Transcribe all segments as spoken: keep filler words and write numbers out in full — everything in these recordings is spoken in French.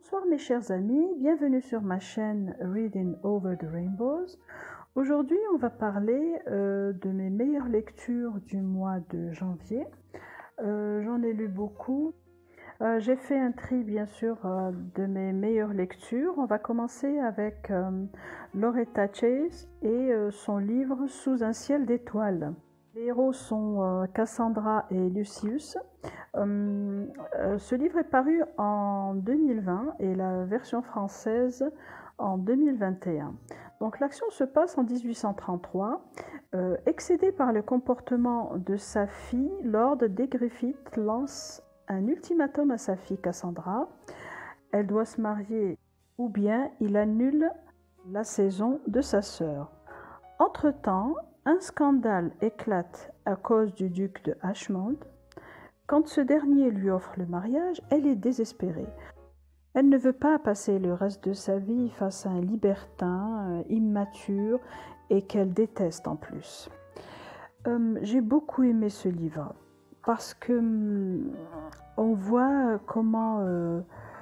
Bonsoir mes chers amis, bienvenue sur ma chaîne Reading Over the Rainbows. Aujourd'hui on va parler euh, de mes meilleures lectures du mois de janvier. Euh, J'en ai lu beaucoup. Euh, J'ai fait un tri bien sûr euh, de mes meilleures lectures. On va commencer avec euh, Loretta Chase et euh, son livre Sous un ciel d'étoiles. Les héros sont euh, Cassandra et Lucius. Euh, euh, ce livre est paru en deux mille vingt et la version française en deux mille vingt et un. Donc l'action se passe en dix-huit cent trente-trois. Euh, excédé par le comportement de sa fille, Lord des Griffith lance un ultimatum à sa fille Cassandra. Elle doit se marier ou bien il annule la saison de sa sœur. Entre-temps, un scandale éclate à cause du duc de Ashmont. Quand ce dernier lui offre le mariage, elle est désespérée. Elle ne veut pas passer le reste de sa vie face à un libertin euh, immature et qu'elle déteste en plus. Euh, J'ai beaucoup aimé ce livre parce que hum, on voit comment euh,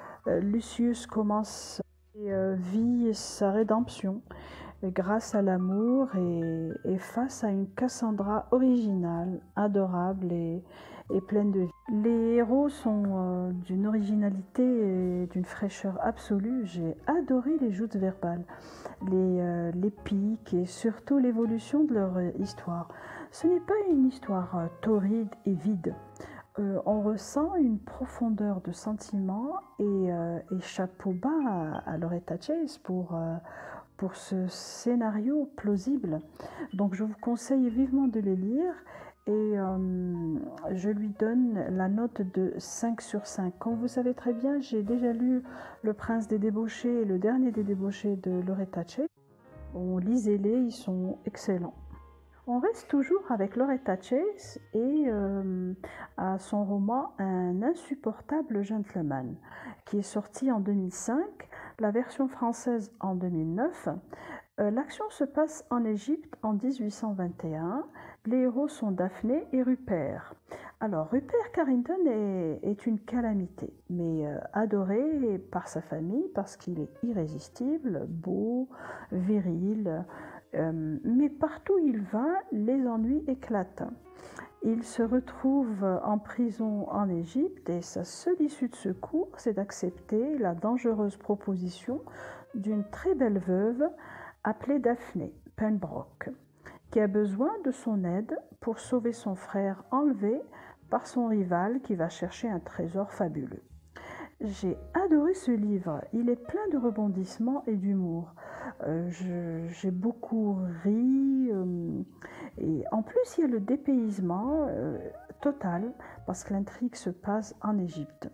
Lucius commence et euh, vit sa rédemption grâce à l'amour et, et face à une Cassandra originale, adorable et, et pleine de vie. Les héros sont euh, d'une originalité et d'une fraîcheur absolue. J'ai adoré les joutes verbales, les, euh, les pics et surtout l'évolution de leur euh, histoire. Ce n'est pas une histoire euh, torride et vide. Euh, on ressent une profondeur de sentiments et, euh, et chapeau bas à, à Loretta Chase pour... Euh, pour ce scénario plausible. Donc je vous conseille vivement de les lire et euh, je lui donne la note de cinq sur cinq. Comme vous savez très bien, j'ai déjà lu Le Prince des débauchés et Le Dernier des débauchés de Loretta Chase. Bon, lisez-les, ils sont excellents. On reste toujours avec Loretta Chase et euh, à son roman Un insupportable gentleman, qui est sorti en deux mille cinq, la version française en deux mille neuf. Euh, L'action se passe en Égypte en dix-huit cent vingt et un. Les héros sont Daphné et Rupert. Alors Rupert Carrington est, est une calamité, mais euh, adoré par sa famille parce qu'il est irrésistible, beau, viril. Euh, mais partout où il va, les ennuis éclatent. Il se retrouve en prison en Égypte et sa seule issue de secours, c'est d'accepter la dangereuse proposition d'une très belle veuve appelée Daphné Pembroke, qui a besoin de son aide pour sauver son frère enlevé par son rival qui va chercher un trésor fabuleux. J'ai adoré ce livre, il est plein de rebondissements et d'humour. Euh, J'ai beaucoup ri euh, et en plus il y a le dépaysement euh, total parce que l'intrigue se passe en Égypte.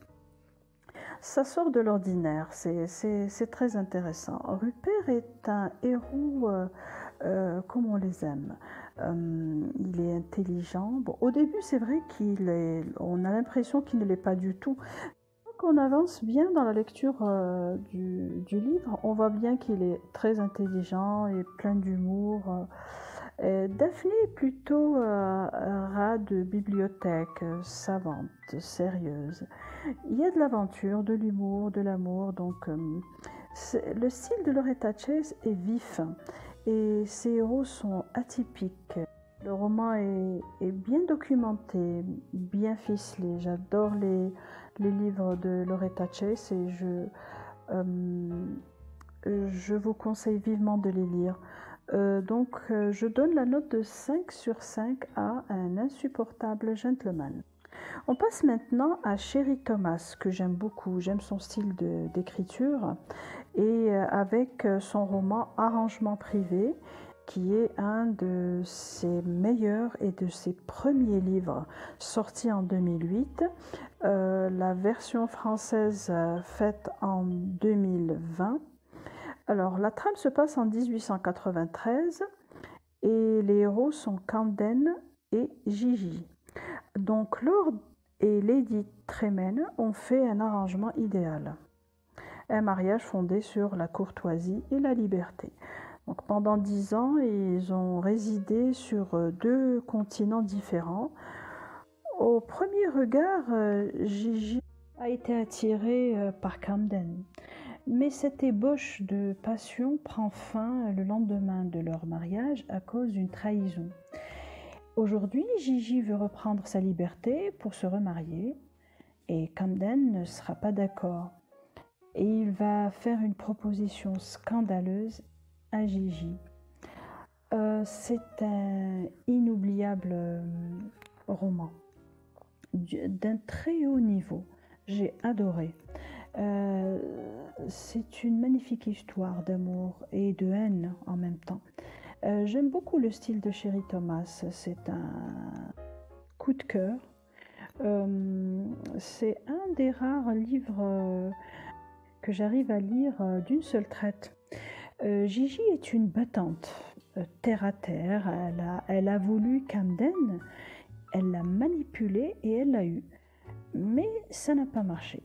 Ça sort de l'ordinaire, c'est très intéressant. Rupert est un héros euh, euh, comme on les aime. Euh, il est intelligent. Bon, au début, c'est vrai qu'il est, on a l'impression qu'il ne l'est pas du tout. Quand on avance bien dans la lecture euh, du, du livre, on voit bien qu'il est très intelligent et plein d'humour. Euh, Daphné est plutôt euh, un rat de bibliothèque, euh, savante, sérieuse. Il y a de l'aventure, de l'humour, de l'amour. Donc, euh, le style de Loretta Chase est vif et ses héros sont atypiques. Le roman est, est bien documenté, bien ficelé. J'adore les, les livres de Loretta Chase et je, euh, je vous conseille vivement de les lire. Euh, donc, euh, je donne la note de cinq sur cinq à Un insupportable gentleman. On passe maintenant à Cherry Thomas, que j'aime beaucoup. J'aime son style d'écriture et euh, avec son roman Arrangement privé, qui est un de ses meilleurs et de ses premiers livres, sorti en deux mille huit. Euh, la version française euh, faite en deux mille vingt. Alors, la trame se passe en dix-huit cent quatre-vingt-treize et les héros sont Camden et Gigi. Donc, Lord et Lady Tremaine ont fait un arrangement idéal. Un mariage fondé sur la courtoisie et la liberté. Donc, pendant dix ans, ils ont résidé sur deux continents différents. Au premier regard, Gigi a été attiré euh, par Camden. Mais cette ébauche de passion prend fin le lendemain de leur mariage à cause d'une trahison. Aujourd'hui, Gigi veut reprendre sa liberté pour se remarier et Camden ne sera pas d'accord. Et il va faire une proposition scandaleuse à Gigi. Euh, c'est un inoubliable euh, roman d'un très haut niveau. J'ai adoré. Euh, c'est une magnifique histoire d'amour et de haine en même temps. Euh, j'aime beaucoup le style de Sherry Thomas. C'est un coup de cœur. Euh, c'est un des rares livres euh, que j'arrive à lire euh, d'une seule traite. Euh, Gigi est une battante, euh, terre à terre. Elle a, elle a voulu Camden, elle l'a manipulé et elle l'a eu. Mais ça n'a pas marché.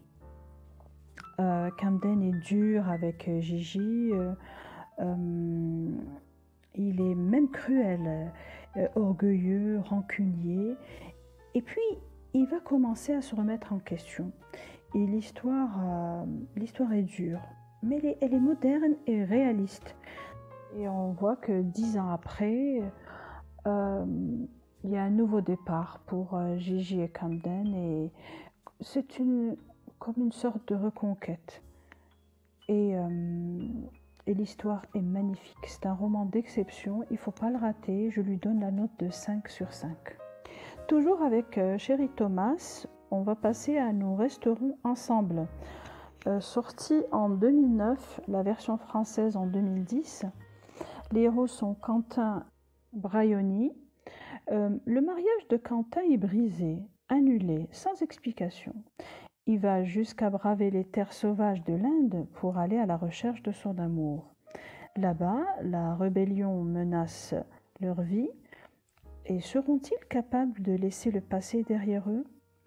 Euh, Camden est dur avec euh, Gigi. Euh, euh, il est même cruel, euh, orgueilleux, rancunier. Et puis, il va commencer à se remettre en question. Et l'histoire, euh, l'histoire est dure, mais elle est, elle est moderne et réaliste. Et on voit que dix ans après, euh, il y a un nouveau départ pour euh, Gigi et Camden. Et c'est une, comme une sorte de reconquête. Et, euh, et l'histoire est magnifique. C'est un roman d'exception, il ne faut pas le rater. Je lui donne la note de cinq sur cinq. Toujours avec euh, Sherry Thomas, on va passer à Nous resterons ensemble. Euh, sorti en deux mille neuf, la version française en deux mille dix. Les héros sont Quentin Braioni. Euh, le mariage de Quentin est brisé, annulé, sans explication. Il va jusqu'à braver les terres sauvages de l'Inde pour aller à la recherche de son amour. Là-bas, la rébellion menace leur vie. Et seront-ils capables de laisser le passé derrière eux ?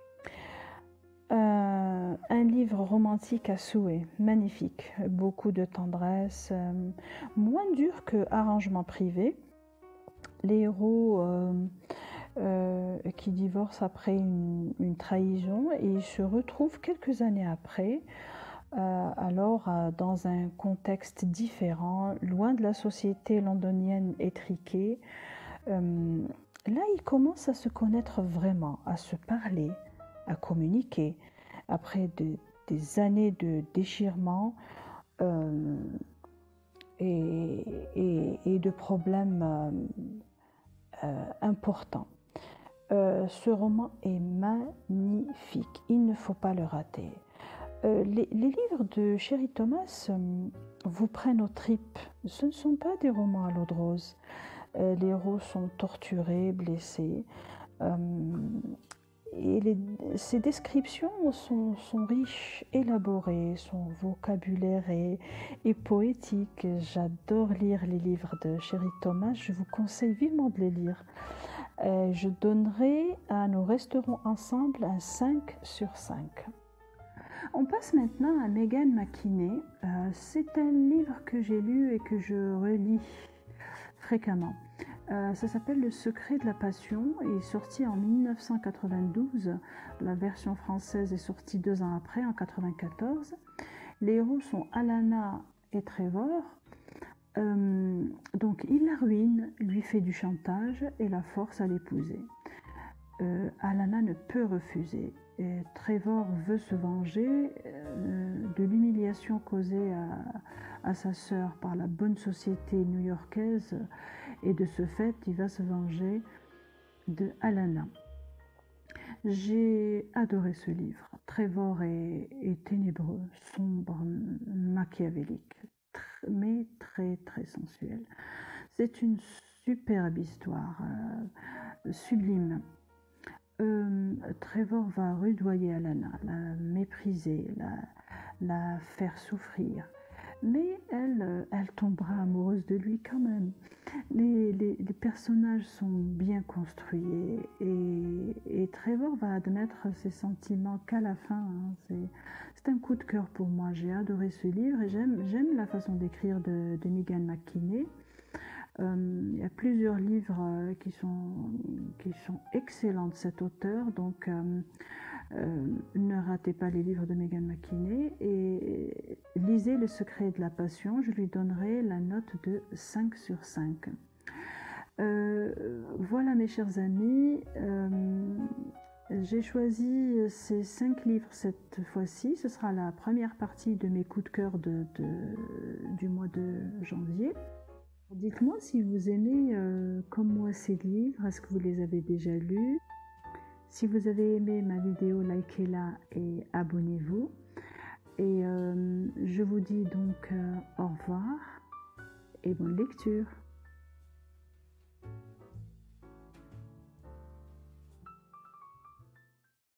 euh, Un livre romantique à souhait, magnifique, beaucoup de tendresse, euh, moins dur que Arrangement privé. Les héros euh, euh, qui divorcent après une, une trahison et se retrouvent quelques années après, euh, alors euh, dans un contexte différent, loin de la société londonienne étriquée. Euh, là, ils commencent à se connaître vraiment, à se parler, à communiquer. Après de, des années de déchirement euh, et, et, et de problèmes euh, euh, importants. Euh, ce roman est magnifique, il ne faut pas le rater. Euh, les, les livres de Sherry Thomas euh, vous prennent aux tripes. Ce ne sont pas des romans à l'eau de rose. Euh, les héros sont torturés, blessés. Euh, et les, ces descriptions sont, sont riches, élaborées, son vocabulaire est, est poétique. J'adore lire les livres de Sherry Thomas, je vous conseille vivement de les lire. Euh, je donnerai à Nous resterons ensemble un cinq sur cinq. On passe maintenant à Megan McKinney. Euh, c'est un livre que j'ai lu et que je relis fréquemment. Euh, ça s'appelle Le secret de la passion et est sorti en mille neuf cent quatre-vingt-douze. La version française est sortie deux ans après, en mille neuf cent quatre-vingt-quatorze. Les héros sont Alana et Trevor. Euh, donc il la ruine, lui fait du chantage et la force à l'épouser. Euh, Alana ne peut refuser. Et Trevor veut se venger euh, de l'humiliation causée à, à sa sœur par la bonne société new-yorkaise et de ce fait, il va se venger de Alana. J'ai adoré ce livre. Trevor est, est ténébreux, sombre, machiavélique, tr- mais très très sensuel. C'est une superbe histoire, euh, sublime. Euh, Trevor va rudoyer Alana, la mépriser, la, la faire souffrir. Mais elle, elle tombera amoureuse de lui quand même. Les, les, les personnages sont bien construits et, et Trevor va admettre ses sentiments qu'à la fin. Hein. C'est, c'est un coup de cœur pour moi. J'ai adoré ce livre et j'aime, j'aime la façon d'écrire de, de Megan McKinney. Euh, il y a plusieurs livres euh, qui, sont, qui sont excellents de cet auteur. Donc, euh, Euh, ne ratez pas les livres de Megan McKinney et lisez Le secret de la passion. Je lui donnerai la note de cinq sur cinq. Euh, voilà mes chers amis, euh, j'ai choisi ces cinq livres cette fois-ci. Ce sera la première partie de mes coups de cœur de, de, du mois de janvier. Dites-moi si vous aimez euh, comme moi ces livres, est-ce que vous les avez déjà lus? Si vous avez aimé ma vidéo, likez-la et abonnez-vous. Et euh, je vous dis donc euh, au revoir et bonne lecture.